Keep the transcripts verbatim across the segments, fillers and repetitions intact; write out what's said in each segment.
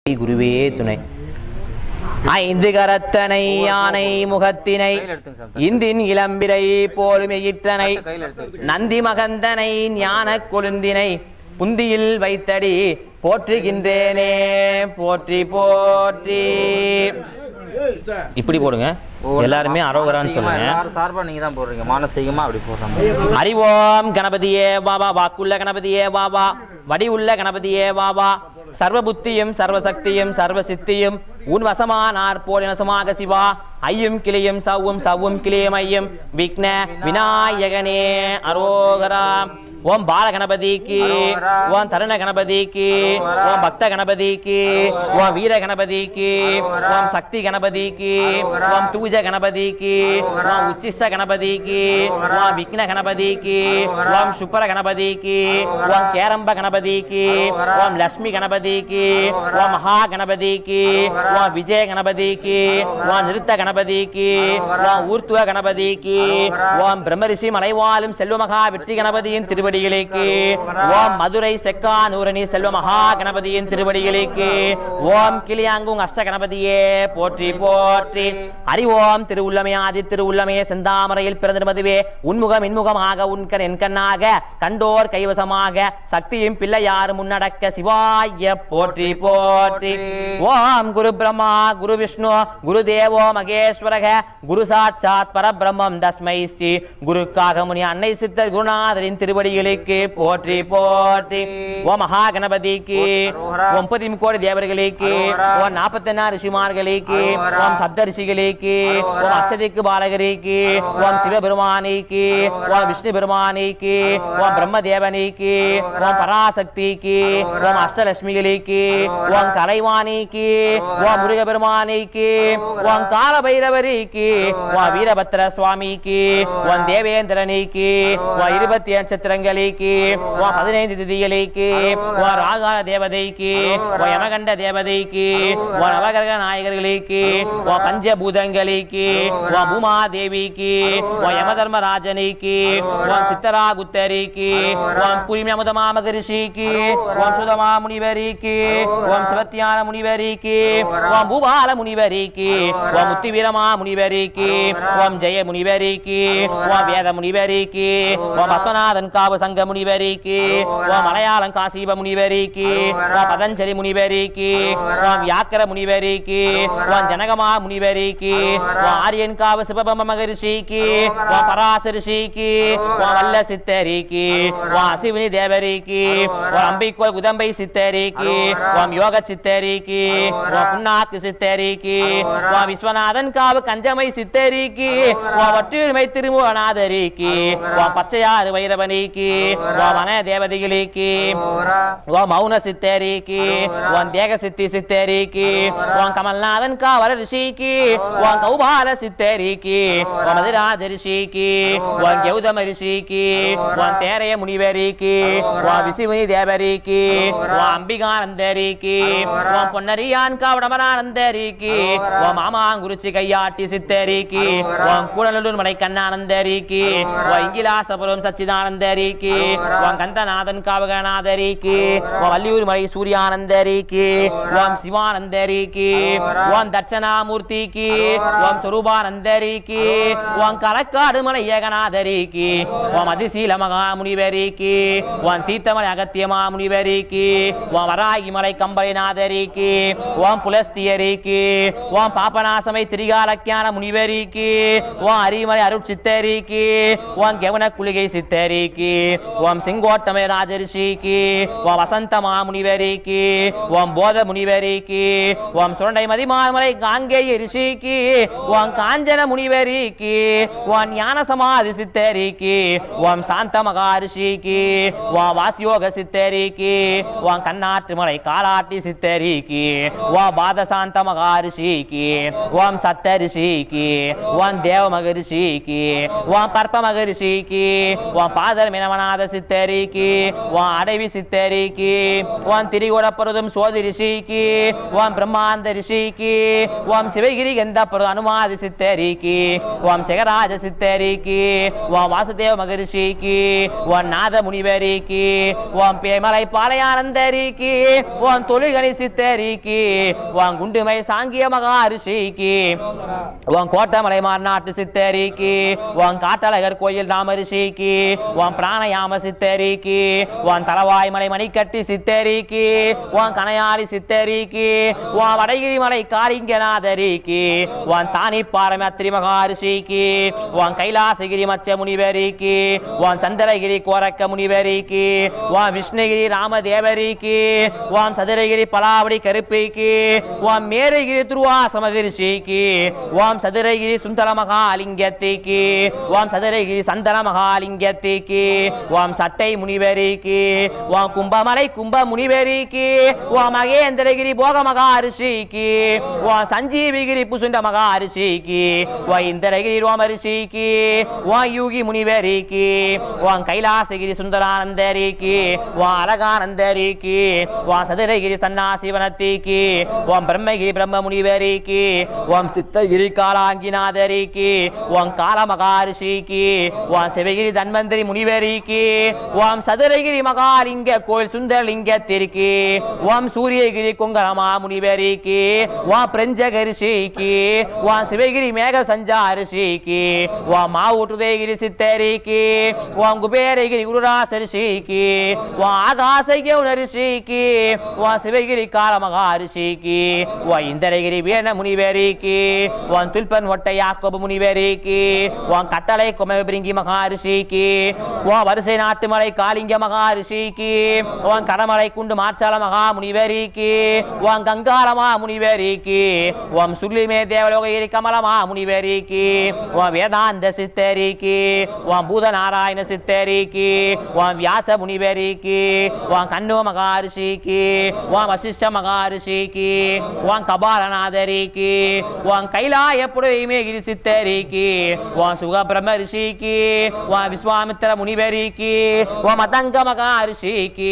குருவே துணை. ஐந்து கரத்தனை யானை முகத்தினை இந்தின் இளம்பிரை போலும் எயிற்றனை நந்தி மகந்தனை ஞான கொழுந்தினை புந்தியில் வைத்தடி போற்றுகின்றேனே போற்றி போற்றி. இப்படி போடுங்க எல்லாருமே அரோகரான்னு சொல்லுங்க. சார்பா நீங்க தான் போடுறீங்க, மானசீகமா அப்படி போடுறாங்க. அறிவோம் கணபதியே பாபா, வாக்குள்ள கணபதியே பாபா, வடி உள்ள கணபதியே பாபா, சர்வ புத்தியும் சர்வசக்தியும் சர்வ சித்தியும் உன் வசமானார் போல் நசமாக சிவா. ஐயும் கிளியும் சவ்வும் சவ்வும் கிளியும் ஐயும் விக்ன விநாயகனே அரோகரா. ஓம் பால கணபதிக்கு, ஓம் தருண கணபதிக்கு, ஓம் பக்த கணபதிக்கு, ஓம் வீர கணபதிக்கு, ஓம் சக்தி கணபதிக்கு, ஓம் தூஜ கணபதிக்கு, ஓம் உச்சிஷ்ட கணபதிக்கு, ஓம் விக்ன கணபதிக்கு, ஓம் சுப்பர கணபதிக்கு, ஓம் கேரம்ப கணபதிக்கு, ஓம் லட்சுமி கணபதிக்கு, ஓம் மகா கணபதிக்கு, ஓம் விஜய கணபதிக்கு, ஓம் நிறுத்த கணபதிக்கு, ஓம் ஊர்த்துவ கணபதிக்கு, ஓம் பிரம்மரிஷி மலைவாழும் செல்வமகா வெற்றி கணபதியின் திருவடி திருவடிகளுக்கு, ஓம் மதுரை செக்கானூரணி செல்வ மகா கணபதியின் திருவடிகளுக்கு, ஓம் கிளியாங்கும் அஷ்ட கணபதியே போற்றி போற்றி. ஹரி ஓம் திருவுள்ளமே ஆதி திருவுள்ளமே செந்தாமரையில் பிறந்த மதுவே உன்முகம் இன்முகமாக உன்கண் என் கண்ணாக கண்டோர் கைவசமாக சக்தியும் பிள்ளையாரும் முன்னடக்க சிவாய போற்றி போற்றி. ஓம் குரு பிரம்மா குரு விஷ்ணு குரு தேவோ மகேஸ்வரக குரு சாட்சாத் பரபிரம்மம் தஸ்மை ஸ்ரீ குருக்காக முனி அன்னை சித்தர் குருநாதரின் திருவடிகள் போற்றி போற்றி. ஓம் மகா கணபதிக்கு, ஓம் பதிமூன்று கோடி தேவர்களுக்கு, ஓம் நாற்பத்தி எண்ணு ரிஷிமார்களுக்கு, ஓம் சப்த ரிஷிகளுக்கு, ஓம் அஷ்டதிக்கு பாலகருக்கு, ஓம் சிவபெருமானிக்கு, ஓம் விஷ்ணு பெருமானிக்கு, ஓம் பிரம்மதேவனிக்கு, ஓம் பராசக்திக்கு, ஓம் அஷ்டலட்சுமிகளுக்கு, ஓம் கலைவாணிக்கு, ஓம் முருக பெருமானிக்கு, ஓம் கால பைரவரிக்கு, ஓம் வீரபத்ர சுவாமிக்கு, ஓம் தேவேந்திரனிக்கு, ஓம் இருபத்தி ஏழு நட்சத்திரங்களுக்கு, ஓம் பதினைந்து திதிகளுக்கு, ஓம் ராகால தேவதைக்கு, ஓம் யமகண்ட தேவதைக்கு, ஓம் நவகிரக நாயகர்களுக்கு, ஓம் பஞ்சபூதங்களுக்கு, ஓம் பூமா தேவிக்கு, ஓம் யமதர்மராஜனிக்கு, ஓம் சித்தரா குத்தரிக்கு, ஓம் புரிமமுதமா மகரிஷிக்கு, ஓம் சுதமா முனிவரிக்கு, ஓம் சிவத்தியான முனிவரிக்கு, ஓம் பூபால முனிவரிக்கு, ஓம் முத்திவீரமா முனிவரிக்கு, ஓம் ஜெய முனிவரிக்கு, ஓம் வேத முனிவரிக்கு, ஓம் பத்மநாதன் காவு சங்க முனிவரிக்கு, ஓம் மலையாளம் காசிப முனிவரிக்கு, ஓம் பதஞ்சலி முனிவரிக்கு, ஓம் வியாக்கர முனிவரிக்கு, ஓம் ஜனகமா முனிவரிக்கு, ஓம் ஆரியன் காவு சிவபம்ப மகரிஷிக்கு, ஓம் பராசரிஷிக்கு, ஓம் வல்ல சித்தரிக்கு, ஓம் அசிவினி தேவரிக்கு, ஓம் அம்பிக்கோல் குதம்பை சித்தரிக்கு, ஓம் யோக சித்தரிக்கு, ஓம் புண்ணாக்கு சித்தரிக்கு, ஓம் விஸ்வநாதன் காவு கஞ்சமை சித்தரிக்கு, ஓம் வட்டியுரிமை திருமுகநாதரிக்கு, ஓம் பச்சையாறு வைரவனிக்கு, ஓம் வன தேவதைகளுக்கு, ஓம் மௌன சித்தரிக்கு, ஓம் தேக சித்தி சித்தரிக்கு, ஓம் கமல்நாதன் காவல ரிஷிக்கு, ஓம் கௌபால சித்தரிக்கு, ஓம் மதுராஜ ரிஷிக்கு, ஓம் கௌதம ரிஷிக்கு, ஓம் தேரைய முனிவரிக்கு, ஓம் விசிமுனி தேவரிக்கு, ஓம் அம்பிகானந்தரிக்கு, ஓம் பொன்னரியான் காவடமரானந்தரிக்கு, ஓம் மாமாங்குருச்சி கையாட்டி சித்தரிக்கு, ஓம் கூடலூர் மலை கண்ணானந்தரிக்கு, ஓம் இங்கிலாசபுரம் சச்சிதானந்தரிக்கு, ஓம் கந்தநாதன் காவகநாதரிக்கு, ஓம் வள்ளியூர் மலை சூரியானந்தரிக்கு, ஓம் சிவானந்தரிக்கு, ஓம் தட்சணாமூர்த்திக்கு, ஓம் சொரூபானந்தரிக்கு, ஓம் களக்காடு மலை ஏகநாதரிக்கு, ஓம் அதிசீல மகாமுனிவரிக்கு, ஓம் தீர்த்தமலை அகத்தியமா முனிவரிக்கு, ஓம் வராகி மலை கம்பளைநாதரிக்கு, ஓம் புலஸ்தியரிக்கு, ஓம் பாபநாசமை திரிகாலக்கியான முனிவரிக்கு, ஓம் அரிமலை அருட் சித்தரிக்கு, ஓம் கெவன குளிகை சித்தரிக்கு, ஓம் செங்கோட்டமை ராஜரிஷிக்கு, ஓம் வசந்த மாமுனிவரிக்கு, ஓம் போத முனிவரிக்கு, ஓம் சுரண்டை மதிமாமலை காங்கேய ரிஷிக்கு, ஓம் காஞ்சன முனிவரிக்கு, ஓம் ஞான சமாதி சித்தரிக்கு, ஓம் சாந்த மகாரிஷிக்கு, ஓம் வாசியோக சித்தரிக்கு, ஓம் கண்ணாற்று மலை காலாட்டி சித்தரிக்கு, ஓம் பாதசாந்த மகாரிஷிக்கு, ஓம் சத்த ரிஷிக்கு, ஓம் தேவ மகரிஷிக்கு, ஓம் பற்ப மகரிஷிக்கு, ஓம் பாதர் மின தவநாத சித்தரிக்கு வான் அடைவி சித்தரிக்கு வான் திரிகோடப்பருதும் சோதி ரிஷிக்கு வான் பிரம்மாந்த ரிஷிக்கு வாம் சிவகிரி கந்தப்பருது அனுமாதி சித்தரிக்கு வாம் செகராஜ சித்தரிக்கு வாம் வாசுதேவ மகரிஷிக்கு வான் நாத முனிவரிக்கு வாம் பேமலை பாளையானந்தரிக்கு வான் தொழில்கணி சித்தரிக்கு வான் குண்டுமை சாங்கிய மகா ரிஷிக்கு வான் கோட்டமலை மாநாட்டு சித்தரிக்கு வான் காட்டழகர் கோயில் ராமரிஷிக்கு வான் பிராணயாம சித்தரிக்கு வான் தலவாய்மலை மணிக்கட்டி சித்தரிக்கு வான் கனையாளி சித்தரிக்கு வான் வடகிரி மலை காரிங்கநாதரிக்கு வான் தானி பாரமத்ரி மகாரிஷிக்கு வான் கைலாசகிரி மச்ச முனிவரிக்கு வான் சந்திரகிரி கோரக்க முனிவரிக்கு வான் விஷ்ணுகிரி ராமதேவரிக்கு வான் சதுரகிரி பலாவடி கருப்பிக்கு வான் மேரகிரி துருவாச மகரிஷிக்கு வாம் சதுரகிரி சுந்தர மகாலிங்கத்திக்கு வாம் சதுரகிரி சந்தன மகாலிங்கத்திக்கு வாம் சட்டை முனிவரிக்கு வாம் கும்பமலை கும்ப முனிவரிக்கு வாம் மகேந்திரகிரி போக மகாரிஷிக்கு வாம் சஞ்சீவிகிரி புசுண்ட மகாரிஷிக்கு வா இந்திரகிரி ரோமரிஷிக்கு வா யூகி முனிவரிக்கு வாம் கைலாசகிரி சுந்தரானந்தரிக்கு வா அழகானந்தரிக்கு வா சதுரகிரி சன்னாசிவனத்திக்கு வாம் பிரம்மகிரி பிரம்ம முனிவரிக்கு வாம் சித்தகிரி காலாங்கிநாதரிக்கு வாம் கால மகாரிஷிக்கு வாம் சிவகிரி தன்வந்திரி முனிவரிக்கு வாம் சதுரகிரி மகாலிங்க கோயில் சுந்தரலிங்கத்திற்கு வாம் சூரியகிரி குங்கரமா முனிவரிக்கு வாம் பிரஞ்சகரிஷிக்கு வாம் சிவகிரி மேக சஞ்சாரிஷிக்கு வாம் மாவுட்டுதயகிரி சித்தரிக்கு வாம் குபேரகிரி குருராசரிஷிக்கு வாம் ஆகாசகியரிஷிக்கு வாம் சிவகிரி கால மகாரிஷிக்கு வா இந்திரகிரி வீண முனிவரிக்கு வான் துல்பன் ஒட்டை யாக்கோபு முனிவரிக்கு வான் கட்டளை குமபிரிங்கி மகாரிஷிக்கு வான் வரிசை நாட்டு மலை காலிங்க மகாரிஷிக்கு வான் கடமலை குண்டு மாச்சால மகா முனிவரிக்கு வான் கங்காரமா முனிவரிக்கு வாம் சுள்ளிமே தேவலோககிரி கமலமா முனிவரிக்கு வான் வேதாந்த சித்தரிக்கு வான் பூதநாராயண சித்தரிக்கு வான் வியாச முனிவரிக்கு வான் கண்ணு மகாரிஷிக்கு வான் வசிஷ்ட மகாரிஷிக்கு வான் கபாலநாதரிக்கு வான் கைலாய புடவைமேகிரி சித்தரிக்கு வான் சுக பிரம்ம ரிஷிக்கு வான் விஸ்வாமித்திர முனிவரிக்கு வான் மதங்க மகாரிஷிக்கு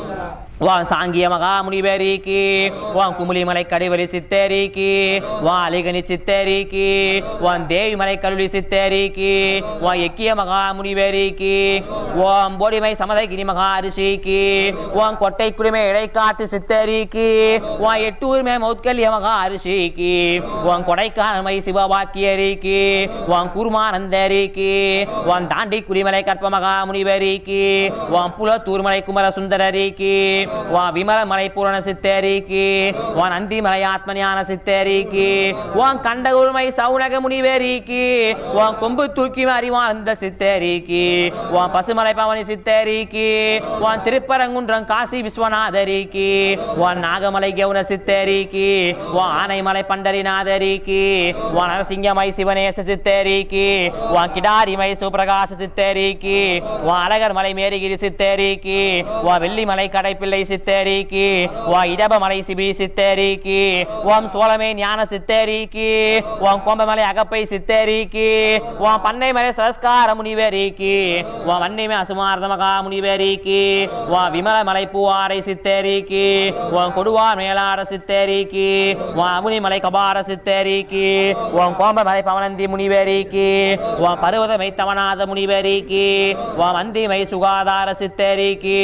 வான் சாங்கிய மகா முனிவரிக்கு வான் குமுளிமலை கடிவரி சித்தரிக்கு வான் அலிகனி சித்தரிக்கு வான் தேவிமலை கல்வி சித்தரிக்கு வான் எக்கிய மகா முனிவரிக்கு வான் போடிமை சமதகிரி மகாரிஷிக்கு வான் கொட்டை குடிமை இடைக்காட்டு சித்தரிக்கு வான் எட்டூர்மே மௌத்கல்ய மகாரிஷிக்கு வான் கொடைக்கானமை சிவபாக்கியரிக்கு வான் குருமானந்தரிக்கு வான் தாண்டி குடிமலை கற்ப மகா முனிவரிக்கு வான் புலத்தூர்மலை குமர சுந்தரரிக்கு வான் விமல மலை பூரண சித்தரிக்கு வான் அந்தி மலை ஆத்மஞான சித்தரிக்கு வான் கண்டகுருமை சவுனக முனிவரிக்கு வான் கொம்பு தூக்கி அறிவார்ந்த சித்தரிக்கு வான் பசுமலை பவனி சித்தரிக்கு வான் திருப்பரங்குன்றம் காசி விஸ்வநாதரிக்கு வான் நாகமலை கவுன சித்தரிக்கு வான் ஆனைமலை பண்டரிநாதரிக்கு வான் நரசிங்கமை சிவநேச சித்தரிக்கு வான் கிடாரிமை சுப்பிரகாச சித்தரிக்கு வான் அழகர் மலை மேரிகிரி சித்தரிக்கு வான் வெள்ளிமலை கடைப்பிள்ளை சித்தரிக்கு வா இடபமலை சிபி சித்தரிக்கு வாம் சோழமே ஞான சித்தரிக்கு வாம் கோம்பமலை அகப்பை சித்தரிக்கு வாம் பண்ணைமலை சரஸ்கார முனிவரிக்கு வாம் வன்னிமை அசுமார்த மகா முனிவரிக்கு வாம் விமலமலை பூவாரை சித்தரிக்கு வாம் கொடுவார் மேலாட சித்தரிக்கு வாம் அமுனிமலை கபார சித்தரிக்கு வாம் கோம்பமலை பவனந்தி முனிவரிக்கு வாம் பருவதமை தவநாத முனிவரிக்கு வாம் அந்திமை சுகாதார சித்தரிக்கு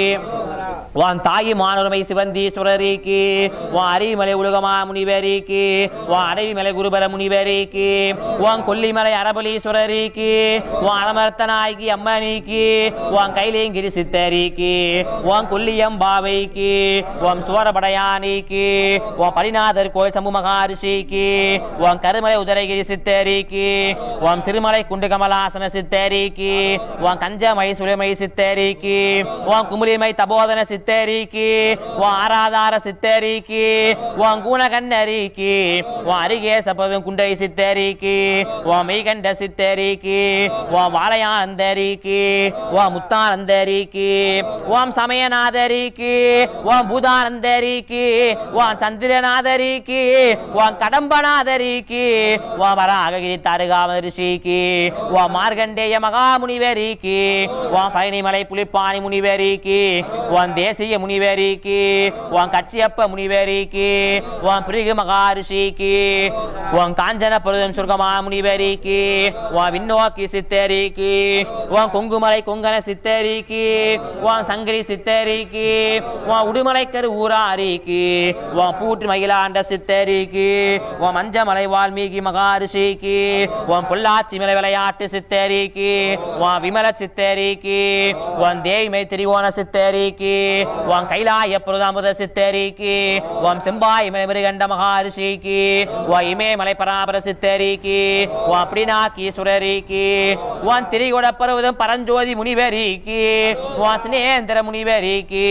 வான் தாயி மானுரிமை சிவந்தீஸ்வரரிக்கு வான் அரிமலை உலகமா முனிவரிக்கு வான் அடவிமலை குருபர முனிவரிக்கு வான் கொல்லிமலை அரபலீஸ்வரரிக்கு வான் அலமர்த்தநாயகி அம்மனிக்கு வான் கைலேங்கிரி சித்தரிக்கு வான் கொல்லியம் பாவைக்கு வான் சுவரபடையானிக்கு வான் பரிநாதர் கோயில் சம்பு மகாரிஷிக்கு வான் கருமலை உதரகிரி சித்தரிக்கு வான் சிறுமலை குண்டு கமலாசன சித்தரிக்கு வான் கஞ்சமை சுலைமை சித்தரிக்கு வான் குமுளிமை தபோதன சித்தரிக்கு சித்தரிக்கு ஓம் ஆராதார சித்தரிக்கு ஓம் குணகண்ணரிக்கு ஓம் அரிகேசபதும் குண்டை சித்தரிக்கு ஓம் மெய்கண்ட சித்தரிக்கு ஓம் வாழையானந்தரிக்கு ஓம் முத்தானந்தரிக்கு ஓம் சமயநாதரிக்கு ஓம் பூதானந்தரிக்கு ஓம் சந்திரநாதரிக்கு ஓம் கடம்பநாதரிக்கு ஓம் வராககிரி தாருகாம ரிஷிக்கு ஓம் மார்கண்டேய மகாமுனிவரிக்கு ஓம் பழனிமலை புலிப்பாணி முனிவரிக்கு ஓம் தேசிய முனிவரிக்கு ஓம் கச்சியப்ப முனிவரிக்கு ஓம் பிரிகு மகாரிஷிக்கு ஓம் காஞ்சன பருதம் சுர்கமா முனிவரிக்கு ஓம் விண்ணோக்கி சித்தரிக்கு ஓம் கொங்குமலை கொங்கன சித்தரிக்கு ஓம் சங்கரி சித்தரிக்கு ஓம் உடுமலைக்கரு ஊராரிக்கு ஓம் பூற்று மகிழாண்ட சித்தரிக்கு ஓம் மஞ்சமலை வால்மீகி மகாரிஷிக்கு ஓம் பொள்ளாச்சி மலை விளையாட்டு சித்தரிக்கு ஓம் விமல சித்தரிக்கு ஓம் தேவிமை திரிவோண சித்தரிக்கு ஓம் கைலாய புரதாமுத சித்தரிக்கு ஓம் செம்பாய் மலை மிருகண்ட மகாரிஷிக்கு ஓம் இமயமலை பராபர சித்தரிக்கு ஓம் பிடிநாக்கீஸ்வரரிக்கு ஓம் திரிகொட பருவதம் பரஞ்சோதி முனிவரிக்கு ஓம் சினேந்திர முனிவரிக்கு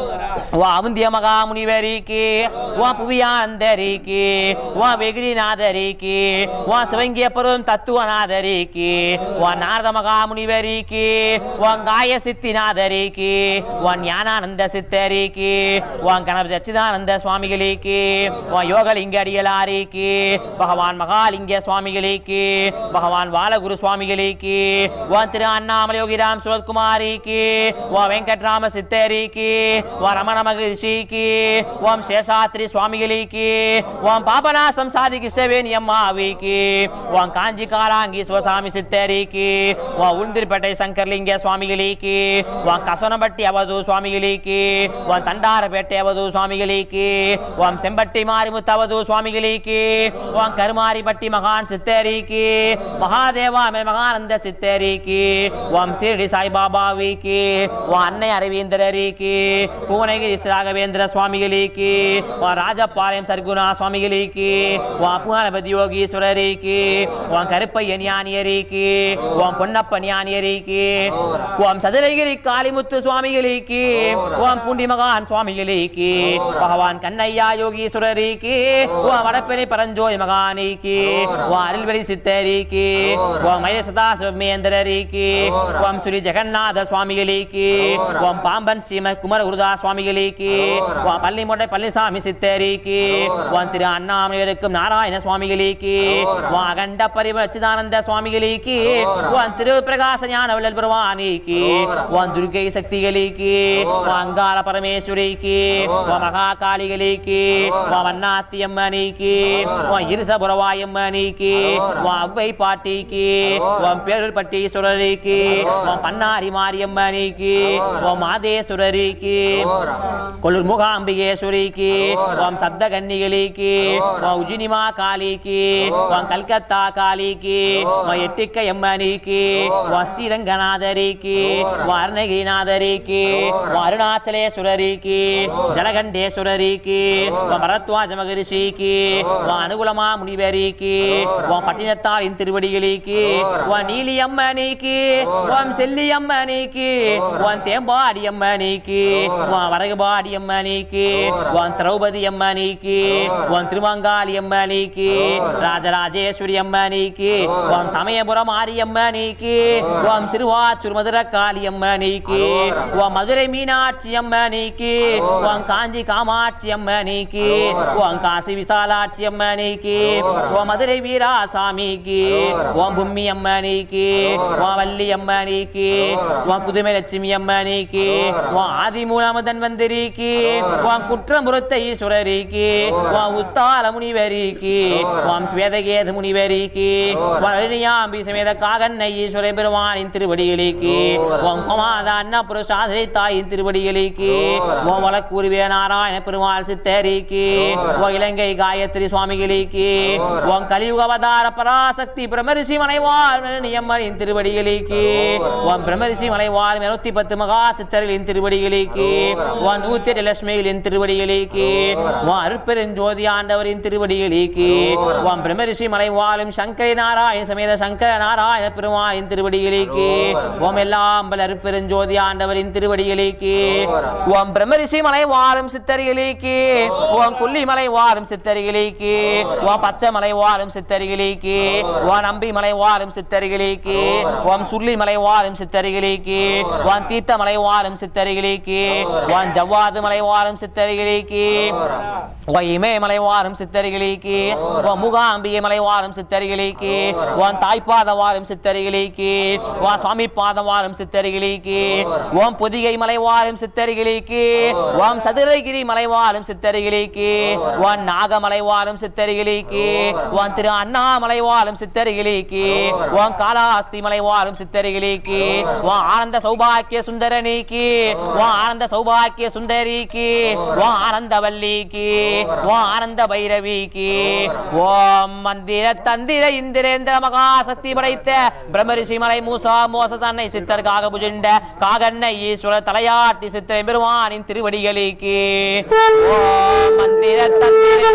ஓம் அவுந்திய மகா முனிவரிக்கு ஓம் புவியானந்தரிக்கு ஓம் வெகிரிநாதரிக்கு ஓம் சிவங்கிய பருவம் தத்துவநாதரிக்கு ஓம் நாரத மகா முனிவரிக்கு ஓம் காய சித்திநாதரிக்கு ஓம் ஞானானந்த சித்தரிக்கு ஓம் கணபதி சச்சிதானந்த சுவாமிகளுக்கு ஓம் யோகலிங்க அடிகளாரிக்கு பகவான் மகாலிங்க சுவாமிகளுக்கு பகவான் பாலகுரு சுவாமிகளுக்கு ஓம் திரு அண்ணாமலை யோகிராம் சுரத்குமாரிக்கு ஓம் வெங்கட்ராம சித்தரிக்கு ஓம் ரமண மகரிஷிக்கு ஓம் சேஷாத்ரி சுவாமிகளுக்கு ஓம் பாபநாசம் சாதி கிருஷ்ணவேணி அம்மாவிக்கு ஓம் காஞ்சி காலாங்கி சிவசாமி சித்தரிக்கு ஓம் உளுந்திரிப்பேட்டை சங்கர்லிங்க சுவாமிகளுக்கு ஓம் கசனப்பட்டி அவதூ சுவாமிகளுக்கு ஓம் தண்டாரப்பேட்டை அவதூ சுவாமிகளுக்கு ஓம் செம்பட்டி மாரிமுத்து அவதூ சுவாமிகளுக்கு ஓம் கருமாரிப்பட்டி மகான் சித்தரிக்கு மகாதேவா மகானந்த சித்தரிக்கு ஓம் சீரடி சாய்பாபாவிக்கு ஓம் அன்னை அரவிந்தரிக்கு பூவனகிரி ராகவேந்திர சுவாமிகளுக்கு ஓம் ராஜபாளையம் சர்க்குணா சுவாமிகளுக்கு ஓம் புகணபதி யோகீஸ்வரரிக்கு ஓம் கருப்பையன் ஞானியரிக்கு ஓம் பொன்னப்ப ஞானியரிக்கு ஓம் சதுரகிரி காளிமுத்து சுவாமிகளுக்கு ஓம் பூண்டி மகான் சுவாமிகளுக்கு பகவான் கண்ணையா யோகீஸ்வரரிக்கு ஓம் வடப்பெணி பரஞ்சோய் மகானிக்கு ஓம் அருள்வெளி சித்தரிக்கு ஓம் மகேசதா சிவமேந்திரரிக்கு ஓம் ஸ்ரீ ஜெகநாத சுவாமிகளுக்கு ஓம் பாம்பன் ஸ்ரீம குமர குருதா சுவாமிகளுக்கு ஓம் பள்ளிமொட்டை பழனிசாமி சித்தரிக்கு ஓம் திரு அண்ணாமலையருக்கும் நாராயண சுவாமிகளுக்கு ஓம் அகண்ட பரிமள சச்சிதானந்த சுவாமிகளுக்கு ஓம் திரு பிரகாச ஞான வள்ளல் பெருமானிக்கு ஓம் துர்க்கை சக்திகளுக்கு ஓம் அங்காள பரமேஸ்வரிக்கு ஓம் மகா காளிகளுக்கு ஓம் அண்ணாத்தி அம்மனிக்கு ஓம் இருசபுரவாயம்மனிக்கு ஓம் அவ்வை பாட்டிக்கு ஓம் பேரூர் பட்டீஸ்வரரிக்கு ஓம் பன்னாரி மாரியம்மனிக்கு ஓம் மாதேஸ்வரரிக்கு கொல்லூர் முகாம்பிகேஸ்வரிக்கு ஓம் சப்த கன்னிகளுக்கு ஓம் உஜினிமா காளிக்கு ஓம் கல்கத்தா காளிக்கு ஓம் எட்டிக்க எம்மனிக்கு ஓம் ஸ்ரீரங்கநாதரிக்கு ஓம் அருணகிரிநாதரிக்கு ஓம் அருணாச்சலேஸ்வரரிக்கு ஜலகண்டேஸ்வரரிக்கு ஓம் பரத்வாஜ மகரிஷிக்கு ஓம் அனுகுலமா முனிவரிக்கு ஓம் பட்டினத்தாரின் திருவடிகளுக்கு ஓம் நீலியம்மனிக்கு ஓம் செல்லியம்மனிக்கு ஓம் தேம்பாடி அம்மனிக்கு ஓம் வரகுபாடி அம்மனிக்கு ஓம் திரௌபதி அம்மனிக்கு ஓம் திருமங்காளி அம்மனிக்கு ராஜராஜேஸ்வரி அம்மனிக்கு ஓம் சமயபுரம் ஆரியம்மனிக்கு ஓம் சிறுவாச்சூர் மதுர காளி அம்மனிக்கு ஓம் மதுரை மீனாட்சி அம்மனிக்கு ஓம் காஞ்சி காமாட்சி அம்மனிக்கு ஓம் காசி விசாலாட்சி அம்மனிக்கு ஓம் மதுரை வீராசாமிக்கு ஓம் பூமி அம்மனிக்கு ஓம் வள்ளி அம்மனிக்கு ஓம் புதுமை லட்சுமி அம்மனிக்கு ஓம் ஆதிமூலமதன் வந்திரிக்கு ஓம் குற்றம்புரத்த ஈஸ்வரரிக்கு ஓம் உத்தால முனிவரிக்கு ஓம் ஸ்வேதகேது முனிவரிக்கு ஓம் அருணியாம்பி சமேத காகன்னை ஈஸ்வர பெருமானின் திருவடிகளுக்கு ஓம் கோமாத அன்னபுரசாதிரை தாயின் திருவடிகளுக்கு ஓம் வழக்கூறுவே நாராயண பெருமாள் சித்தரிக்கு ஓம் இலங்கை காயத்ரி சுவாமிகளுக்கு ஓம் கலியுக அவதார பராசக்தி பிரமரிஷி மலைவாழ் நியம்மரின் திருவடிகளுக்கு ஓம் பிரமரிஷி மலைவாழ் நூத்தி பத்து மகா சித்தர்களின் திருவடிகளுக்கு ஓம் நூத்தி எட்டு லட்சுமிகளின் திருவடிகளுக்கு உன் அருட்பெருஞ்சோதி ஆண்டவரின் திருவடிகளுக்கு உன் பிரம்மரிஷி மலை வாழும் சங்கர நாராயண சமேத சங்கர நாராயண பெருமாளின் திருவடிகளுக்கு உன் எல்லாம் பல அருட்பெருஞ்சோதி ஆண்டவரின் திருவடிகளுக்கு உன் பிரம்மரிஷி மலை வாழும் சித்தரிகளுக்கு உன் கொல்லிமலை வாழும் சித்தரிகளுக்கு உன் பச்சை மலை வாழும் சித்தரிகளுக்கு உன் நம்பி மலை வாழும் சித்தரிகளுக்கு உன் சுள்ளி மலை வாழும் சித்தரிகளுக்கு உன் தீர்த்த மலை வாழும் சித்தரிகளுக்கு உன் ஜவ்வாது மலை வாழும் சித்தரிகளுக்கு உன் இமயமலை வாழும் சித்தரிகளுக்கு உன் முகாம்பிகை மலை வாழும் சித்தரிகளுக்கு உன் தாய்ப்பாத வாழும் சித்தரிகளுக்கு உன் சுவாமி பாத வாழும் சித்தரிகளுக்கு உன் பொதிகை மலை வாழும் சித்தரிகளுக்கு உன் சதுரகிரி மலை வாழும் சித்தரிகளுக்கு உன் நாகமலை வாழும் சித்தரிகளுக்கு உன் திரு அண்ணாமலை வாழும் சித்தரிகளுக்கு உன் காலாஸ்தி மலை வாழும் சித்தரிகளுக்கு உன் ஆனந்த சௌபாக்கிய சுந்தரனிக்கு உன் ஆனந்த சௌபாக்கிய சுந்தரிக்கு உன் ஆனந்தவல்லிக்கு உன் ஆனந்த பைரவிக்கு ஓம் மந்திர தந்திர இந்திரேந்திர மகாசக்தி படைத்த பிரம்மரிஷி மலை மூசா மோச அன்னை சித்தர் காக புஜண்ட காகண்ணை ஈஸ்வரர் தலையாட்டி சித்திரை பெருமானின் திருவடிகளுக்கு ஓம் மந்திர தந்திர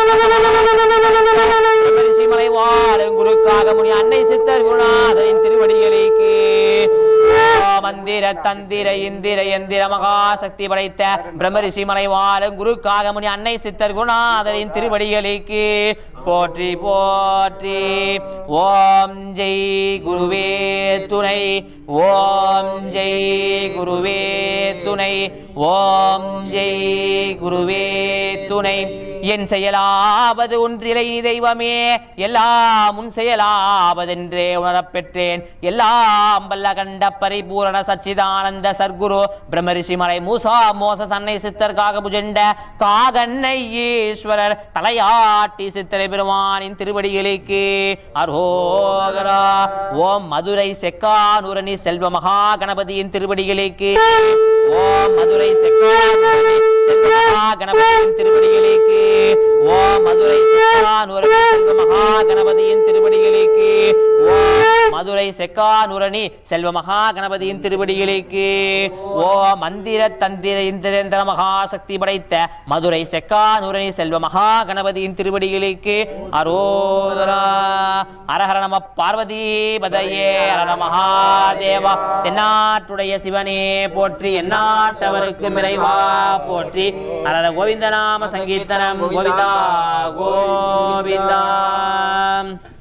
பிரம்மரிஷி மலை வாழும் குருக்காக முனி அன்னை சித்தர் குருநாதரின் திருவடிகளுக்கு மந்திர தந்திர இந்திர எந்திர மகாசக்தி படைத்த பிரம்மரிஷி மலை வாழும் குருக்காக முனி அன்னை சித்தர் குருநாதரின் திருவடிகளுக்கு போற்றி போற்றி. ஓம் ஜெய் குருவே துணை ஓம் ஜெய் குருவே துணை ஓம் ஜெய் குருவே துணை. என் செயலாவது ஒன்றிலை தெய்வமே எல்லாம் உன் செயலாவதென்றே உணரப்பெற்றேன். எல்லாம் வல்ல கண்ட பரிபூரண சச்சிதானந்த சர்க்குரு பிரம்மரிஷி மலை மூசா மோச அன்னை சித்தர் காக புஜண்ட காகண்ணை ஈஸ்வரர் தலையாட்டி சித்திரை பெருமானின் திருவடிகளுக்கு அரோகரா. ஓம் மதுரை செக்கானூரணி செல்வ மகா கணபதியின் திருவடிகளுக்கு ஓம் மதுரை செக்கானூரணி செல்வ மகா கணபதியின் திருவடிகளுக்கு ஓம் மதுரை செக்கானூரணி செல்வ மகா கணபதியின் திருவடிகளுக்கு ஓம் மதுரை செக்கானூரணி செல்வ மகா கணபதியின் திருவடிகளுக்கு ஓம் மந்திர தந்திர இந்திரேந்திர மகாசக்தி படைத்த மதுரை செக்கானூரணி செல்வ மகா கணபதியின் திருவடிகளுக்கு அரோகரா. அரஹர நம பார்வதி பதையே ஹர மகாதேவா. தென்னாட்டுடைய சிவனே போற்றி எந்நாட்டவருக்கு இறைவா போற்றி. ஹர கோவிந்த நாம சங்கீர்த்தனம் கோவிந்தா கோவிந்தா.